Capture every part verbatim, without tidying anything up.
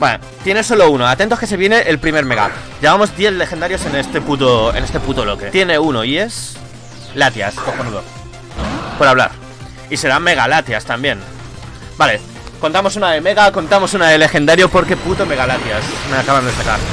Vale, tiene solo uno. Atentos que se viene el primer mega. Llevamos diez legendarios en este puto En este puto loque. Tiene uno y es Latias, cojonudo. Por hablar. Y serán mega Latias también. Vale, contamos una de mega, contamos una de legendario. Porque puto mega Latias me acaban de sacar.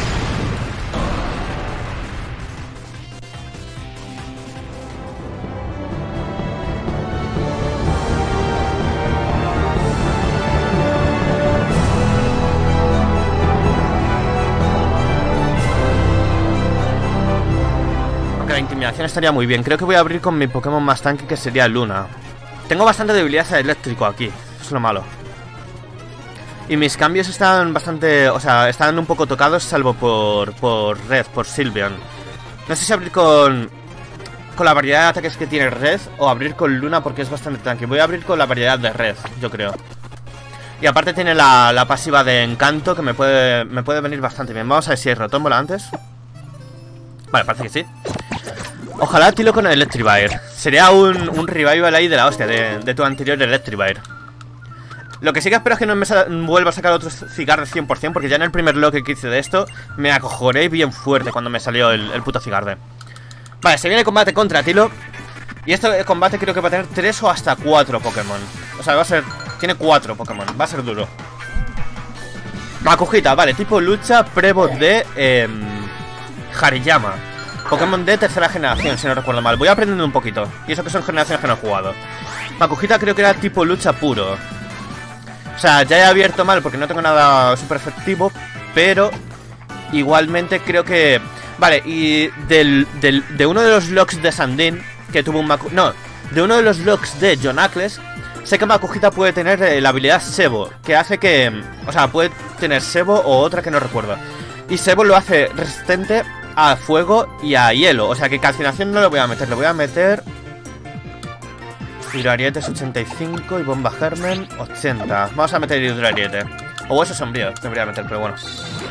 La intimidación estaría muy bien. Creo que voy a abrir con mi Pokémon más tanque, que sería Luna. Tengo bastante debilidad a eléctrico aquí. Es lo malo. Y mis cambios están bastante... O sea, están un poco tocados, salvo por, por Red, por Sylveon. No sé si abrir con... Con la variedad de ataques que tiene Red, o abrir con Luna porque es bastante tanque. Voy a abrir con la variedad de Red, yo creo. Y aparte tiene la, la pasiva de encanto, que me puede, me puede venir bastante bien. Vamos a ver si hay Rotombola antes. Vale, parece que sí. Ojalá Tilo con el Electrivire. Sería un, un revival ahí de la hostia, de, de tu anterior Electrivire. Lo que sí que espero es que no me vuelva a sacar otro Cigarde cien por cien, porque ya en el primer loque que hice de esto me acojoné bien fuerte cuando me salió el, el puto Cigarde. Vale, se viene el combate contra Tilo. Y este combate creo que va a tener tres o hasta cuatro Pokémon. O sea, va a ser... Tiene cuatro Pokémon, va a ser duro. Makujita, vale, tipo lucha, Prevo de... Eh, Hariyama. Pokémon de tercera generación, si no recuerdo mal. Voy aprendiendo un poquito. Y eso que son generaciones que no he jugado. Makujita creo que era tipo lucha puro. O sea, ya he abierto mal porque no tengo nada súper efectivo. Pero igualmente creo que... Vale, y del, del, de uno de los locks de Sandin, que tuvo un Maku... No, de uno de los locks de Jonacles, sé que Makujita puede tener eh, la habilidad Sebo, que hace que... O sea, puede tener Sebo o otra que no recuerdo. Y Sebo lo hace resistente a fuego y a hielo. O sea que calcinación no lo voy a meter. Le voy a meter Hidroarietes ochenta y cinco y Bomba Germen ochenta. Vamos a meter Hidroariete. O Hueso Sombrío debería meter, pero bueno.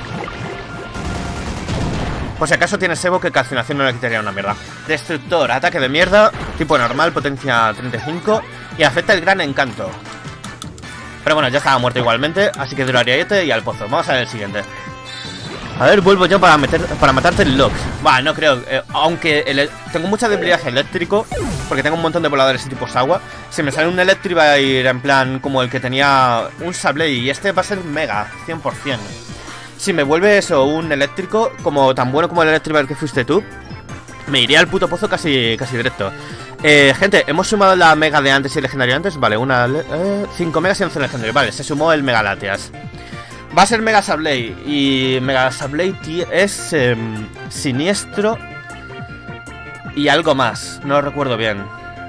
Por si acaso tiene Sebo, que calcinación no le quitaría una mierda. Destructor, ataque de mierda, tipo normal, potencia treinta y cinco. Y afecta el gran encanto. Pero bueno, ya estaba muerto igualmente. Así que Hidroariete y al pozo. Vamos a ver el siguiente. A ver, vuelvo yo para meter para matarte el Lox. Va, no creo, eh, aunque el, tengo mucha debilidad eléctrico, porque tengo un montón de voladores de tipo agua. Si me sale un Electrivire en plan como el que tenía un Sableye, y este va a ser mega, cien por cien. Si me vuelve eso, un eléctrico, como tan bueno como el Electrivire que fuiste tú, me iría al puto pozo casi, casi directo. Eh, gente, hemos sumado la mega de antes y el legendario antes. Vale, una, eh, cinco megas y once legendario. Vale, se sumó el Mega Latias. Va a ser Mega Sableye. Y Mega Sableye es eh, siniestro y algo más, no lo recuerdo bien.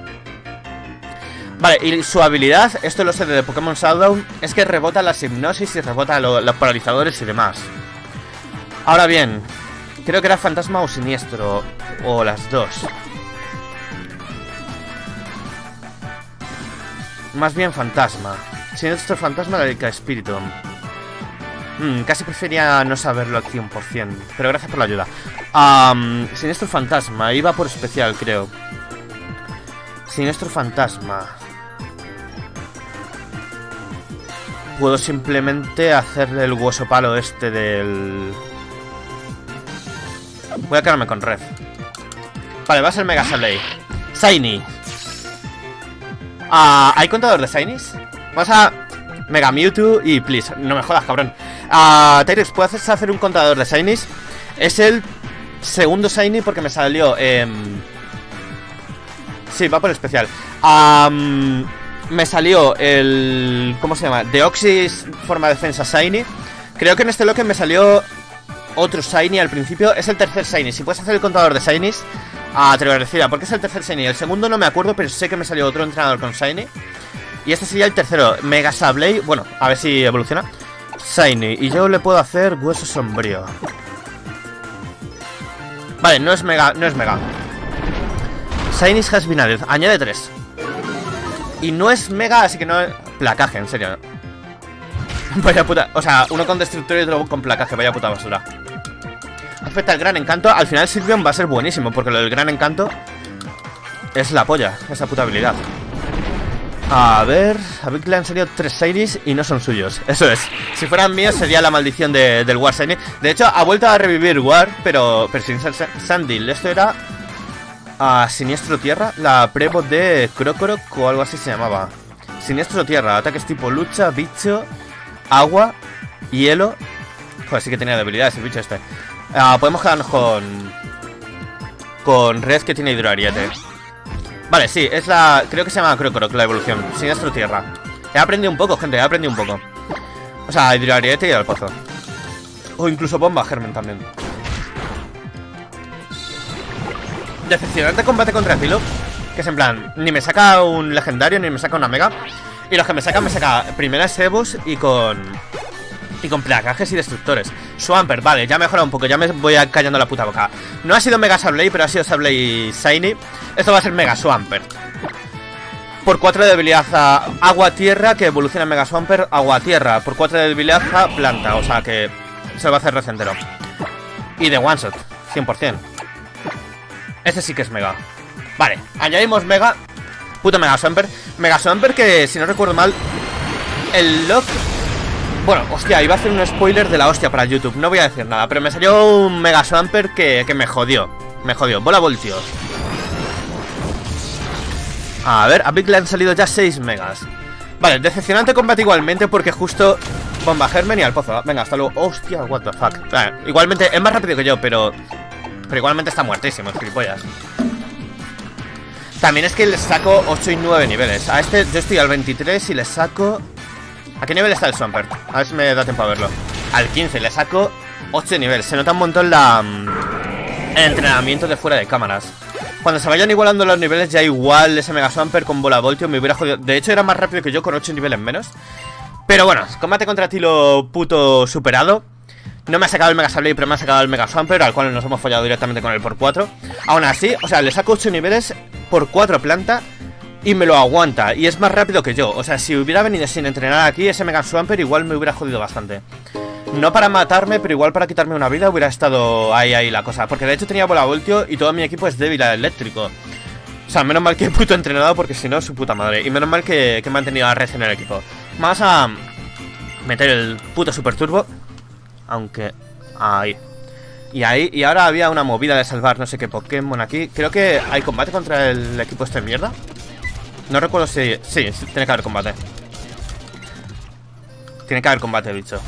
Vale, y su habilidad, esto lo sé de Pokémon Showdown, es que rebota las hipnosis y rebota lo, los paralizadores y demás. Ahora bien, creo que era fantasma o siniestro, o las dos. Más bien fantasma. Siniestro fantasma de Ica Spiritomb. Mm, casi prefería no saberlo al cien por cien, pero gracias por la ayuda. um, Siniestro fantasma, iba por especial, creo. Siniestro fantasma. Puedo simplemente hacerle el hueso palo este del... Voy a quedarme con Red. Vale, va a ser Mega Sableye. Shiny. uh, ¿Hay contador de Shinies? Vamos a... Mega Mewtwo y please, no me jodas, cabrón. uh, Tyrex, ¿puedes hacer un contador de Shinies? Es el segundo Shiny porque me salió eh... Sí, va por especial. um, Me salió el... ¿Cómo se llama? Deoxys forma defensa Shiny. Creo que en este loque me salió otro Shiny al principio. Es el tercer Shiny. Si puedes hacer el contador de Shinies, uh, te lo agradecería, porque es el tercer Shiny. El segundo no me acuerdo, pero sé que me salió otro entrenador con Shiny. Y este sería el tercero, Mega Sableye. Bueno, a ver si evoluciona. Shiny, y yo le puedo hacer Hueso Sombrío. Vale, no es Mega, no es Mega. Shinies has been added, añade tres. Y no es Mega, así que no es... Placaje, en serio. Vaya puta, o sea, uno con Destructor y otro con Placaje, vaya puta basura. Afecta el Gran Encanto. Al final Sylveon va a ser buenísimo, porque lo del Gran Encanto es la polla, esa puta habilidad. A ver, a Vic le han salido tres Shinies y no son suyos. Eso es, si fueran míos sería la maldición de, del War Shiny. De hecho, ha vuelto a revivir War, pero, pero sin Sandil. Esto era a Siniestro Tierra, la Prevo de Crocoroc o algo así se llamaba. Siniestro Tierra, ataques tipo lucha, bicho, agua, hielo. Joder, sí que tenía debilidades el bicho este. uh, Podemos quedarnos con Con Red, que tiene hidroariete. Vale, sí, es la... creo que se llama Crocoroc la evolución. Siniestro Tierra. He aprendido un poco, gente, he aprendido un poco. O sea, hidroariete y al pozo. O incluso bomba germen también. Decepcionante combate contra Tilo, que es en plan, ni me saca un legendario ni me saca una mega. Y los que me sacan me saca primeras Evos y con... Y con placajes y destructores. Swampert, vale, ya ha mejorado un poco. Ya me voy callando la puta boca. No ha sido Mega Sableye, pero ha sido Sableye Shiny. Esto va a ser Mega Swampert. Por cuatro de debilidad a agua-tierra, que evoluciona en Mega Swampert, agua-tierra. Por cuatro de debilidad a planta, o sea que se lo va a hacer recentero. Y de one shot, cien por cien. Este sí que es Mega. Vale, añadimos Mega. Puto Mega Swampert. Mega Swampert que, si no recuerdo mal, el lock... Bueno, hostia, iba a hacer un spoiler de la hostia para YouTube. No voy a decir nada, pero me salió un Mega Swampert que, que me jodió. Me jodió, bola voltio. A ver, a Big le han salido ya seis megas. Vale, decepcionante combate igualmente porque justo bomba germen y al pozo. Venga, hasta luego. Hostia, what the fuck. Vale, igualmente, es más rápido que yo, pero... Pero igualmente está muertísimo, gilipollas. También es que le saco ocho y nueve niveles. A este yo estoy al veintitrés y le saco... ¿A qué nivel está el Swampert? A ver si me da tiempo a verlo. Al quince, le saco ocho niveles. Se nota un montón la... el entrenamiento de fuera de cámaras. Cuando se vayan igualando los niveles, ya igual ese Mega Swampert con bola voltio me hubiera jodido. De hecho, era más rápido que yo con ocho niveles menos. Pero bueno, combate contra Tilo puto superado. No me ha sacado el Mega Sableye, pero me ha sacado el Mega Swampert, al cual nos hemos follado directamente con él por cuatro. Aún así, o sea, le saco ocho niveles por cuatro planta y me lo aguanta. Y es más rápido que yo. O sea, si hubiera venido sin entrenar aquí, ese Mega Swampert igual me hubiera jodido bastante. No para matarme, pero igual para quitarme una vida hubiera estado ahí, ahí la cosa. Porque de hecho tenía bola voltio y todo mi equipo es débil al eléctrico. O sea, menos mal que he puto entrenado porque si no, su puta madre. Y menos mal que, que he mantenido a Red en el equipo. Vamos a meter el puto super turbo. Aunque... ahí. Y ahí, y ahora había una movida de salvar no sé qué Pokémon aquí. Creo que hay combate contra el equipo este de mierda. No recuerdo si... Sí, sí, tiene que haber combate. Tiene que haber combate, bicho.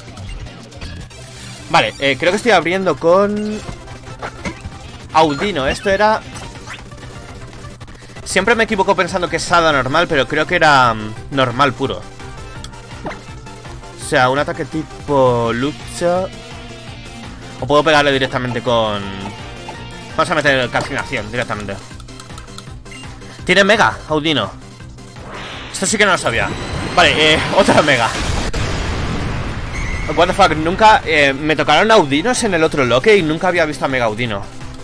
Vale, eh, creo que estoy abriendo con... Audino, esto era... Siempre me equivoco pensando que es Hada normal, pero creo que era um, normal puro. O sea, un ataque tipo lucha. O puedo pegarle directamente con... Vamos a meter calcinación directamente. Tiene mega, Audino. Esto sí que no lo sabía. Vale, eh, otra mega. What the fuck, nunca... Eh, me tocaron Audinos en el otro loque y nunca había visto a Mega Audino.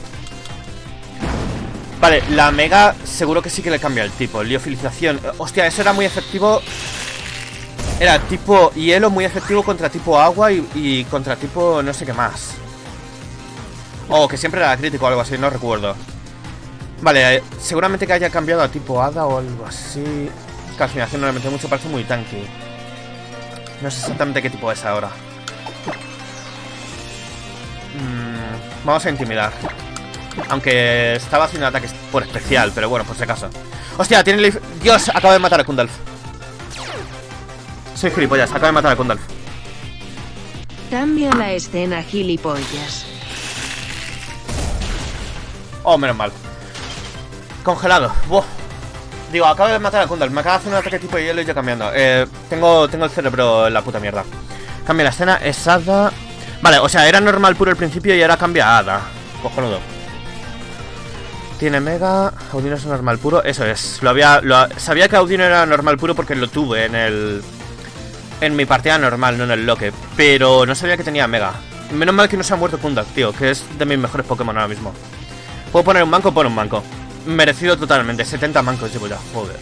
Vale, la mega seguro que sí que le cambia el tipo. Liofilización. Hostia, eso era muy efectivo. Era tipo hielo muy efectivo contra tipo agua y, y contra tipo no sé qué más. O que siempre era crítico o algo así, no recuerdo. Vale, eh, seguramente que haya cambiado a tipo hada o algo así. Calcinación no le mete mucho, parece muy tanky. No sé exactamente qué tipo es ahora. mm, Vamos a intimidar. Aunque estaba haciendo ataques por especial, pero bueno, por si acaso. Hostia, tiene el... Dios, acaba de matar a Kundalf. Soy gilipollas, acaba de matar a Kundalf. Cambio la escena, gilipollas. Oh, menos mal. Congelado. Buah. Digo, acabo de matar a Kundalf. Me acaba de hacer un ataque tipo de hielo y yo cambiando. Eh, tengo, tengo el cerebro en la puta mierda. Cambia la escena, es hada. Vale, o sea, era normal puro al principio y ahora cambia a hada. Cojonudo. Tiene mega. Audino es normal puro. Eso es. Lo había. Lo, sabía que Audino era normal puro porque lo tuve en el. En mi partida normal, no en el loque. Pero no sabía que tenía mega. Menos mal que no se ha muerto Kundalf, tío. Que es de mis mejores Pokémon ahora mismo. ¿Puedo poner un manco? Pon un manco. Merecido totalmente. setenta mancos llevo ya. Joder.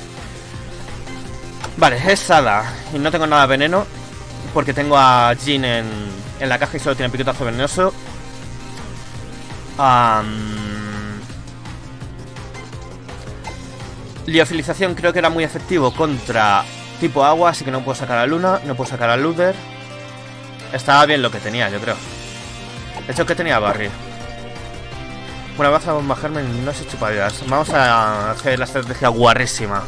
Vale, es hada. Y no tengo nada de veneno. Porque tengo a Jin en, en la caja y solo tiene picotazo venenoso. Um... Liofilización creo que era muy efectivo contra tipo agua, así que no puedo sacar a Luna, no puedo sacar a Luther. Estaba bien lo que tenía, yo creo. De hecho, que tenía Barry. Bueno, vas a bajarme, no sé chupaderas. Vamos a hacer la estrategia guarrísima.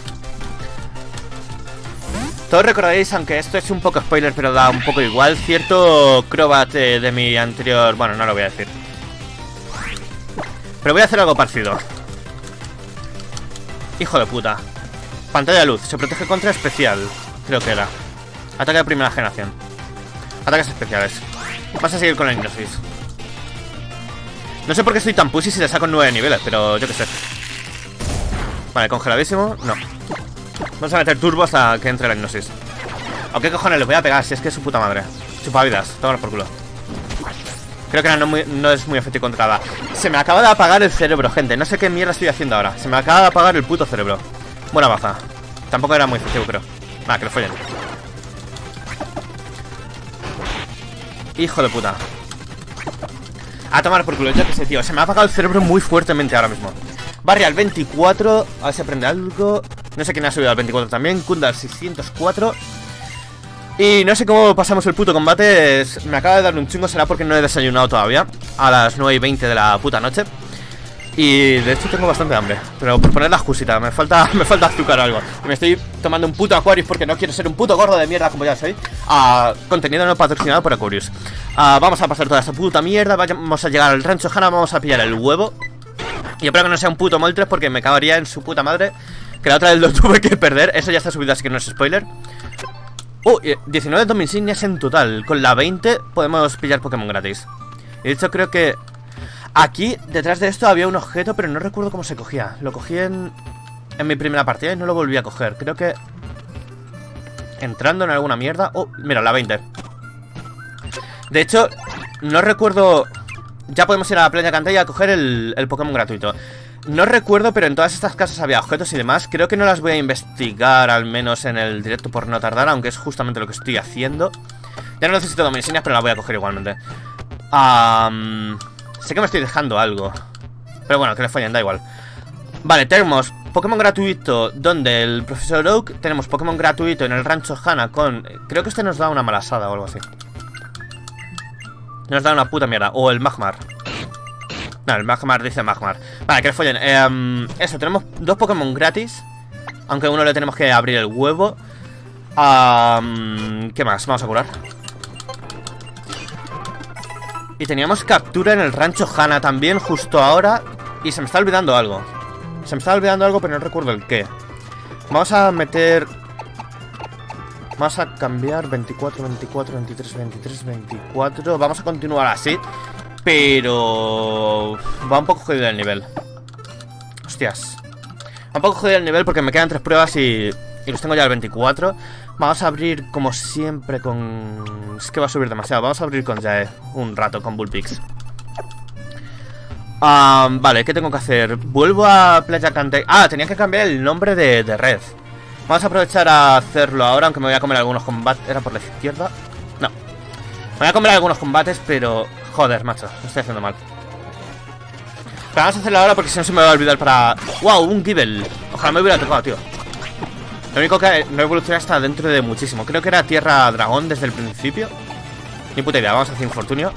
Todos recordaréis, aunque esto es un poco spoiler, pero da un poco igual, cierto Crobat eh, de mi anterior... Bueno, no lo voy a decir. Pero voy a hacer algo parecido. Hijo de puta. Pantalla de luz. Se protege contra especial. Creo que era. Ataque de primera generación. Ataques especiales. Vas a seguir con la hipnosis. No sé por qué estoy tan pussy si le saco nueve niveles, pero yo qué sé. Vale, congeladísimo. No. Vamos a meter turbo hasta que entre la hipnosis. ¿A qué cojones le voy a pegar si es que es su puta madre? Chupavidas. Tómanos por culo. Creo que no, muy, no es muy efectivo contra la... Se me acaba de apagar el cerebro, gente. No sé qué mierda estoy haciendo ahora. Se me acaba de apagar el puto cerebro. Buena baza. Tampoco era muy efectivo, creo. Nada, que lo follen. Hijo de puta. A tomar por culo, yo que sé, tío. Se me ha apagado el cerebro muy fuertemente ahora mismo. Barry al veinticuatro. A ver si aprende algo. No sé quién ha subido al veinticuatro también. Kunda al seiscientos cuatro. Y no sé cómo pasamos el puto combate. Es, me acaba de dar un chingo, será porque no he desayunado todavía. A las nueve y veinte de la puta noche. Y de hecho tengo bastante hambre. Pero por poner la excusita, me falta, me falta azúcar o algo. Y me estoy tomando un puto Aquarius porque no quiero ser un puto gordo de mierda como ya soy. uh, Contenido no patrocinado por Aquarius. uh, Vamos a pasar toda esta puta mierda. Vamos a llegar al rancho Hana, vamos a pillar el huevo. Y espero que no sea un puto Moltres porque me cagaría en su puta madre. Que la otra vez lo tuve que perder. Eso ya está subido, así que no es spoiler. Uh, diecinueve Dom Insignias en total. Con la veinte podemos pillar Pokémon gratis. Y de hecho creo que aquí, detrás de esto, había un objeto, pero no recuerdo cómo se cogía. Lo cogí en, en mi primera partida y no lo volví a coger. Creo que entrando en alguna mierda. Oh, mira, la veinte. De hecho, no recuerdo. Ya podemos ir a la playa Cantella a coger el, el Pokémon gratuito. No recuerdo, pero en todas estas casas había objetos y demás. Creo que no las voy a investigar, al menos en el directo por no tardar, aunque es justamente lo que estoy haciendo. Ya no necesito dominicias, pero la voy a coger igualmente. um, Sé que me estoy dejando algo, pero bueno, que le follen, da igual. Vale, tenemos Pokémon gratuito donde el profesor Oak. Tenemos Pokémon gratuito en el rancho Hana con... Creo que este nos da una malasada o algo así. Nos da una puta mierda. O el Magmar. No, el Magmar dice Magmar. Vale, que le follen. eh, Eso, tenemos dos Pokémon gratis. Aunque a uno le tenemos que abrir el huevo. um, ¿Qué más? Vamos a curar. Y teníamos captura en el rancho Hana también justo ahora. Y se me está olvidando algo. Se me está olvidando algo, pero no recuerdo el qué. Vamos a meter... Vamos a cambiar veinticuatro, veinticuatro, veintitrés, veintitrés, veinticuatro. Vamos a continuar así. Pero... va un poco jodido el nivel. Hostias. Va un poco jodido el nivel porque me quedan tres pruebas y... Y los tengo ya al veinticuatro. Vamos a abrir como siempre con... Es que va a subir demasiado. Vamos a abrir con Jae un rato con Bullpix. um, Vale, ¿qué tengo que hacer? Vuelvo a Playa Cantella. Ah, tenía que cambiar el nombre de, de red. Vamos a aprovechar a hacerlo ahora, aunque me voy a comer algunos combates. ¿Era por la izquierda? No. Me voy a comer algunos combates, pero... Joder, macho, lo estoy haciendo mal. Pero vamos a hacerlo ahora porque si no se me va a olvidar para... ¡Wow! Un Gible. Ojalá me hubiera tocado, tío. Lo único que no evoluciona hasta dentro de muchísimo. Creo que era Tierra Dragón desde el principio. Ni puta idea, vamos a hacer Infortunio.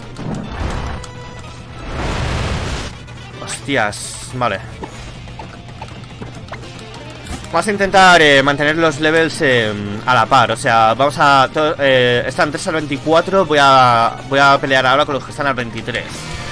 Hostias, vale. Vamos a intentar eh, mantener los levels eh, a la par. O sea, vamos a... Eh, están tres al veinticuatro. Voy a, voy a pelear ahora con los que están al veintitrés.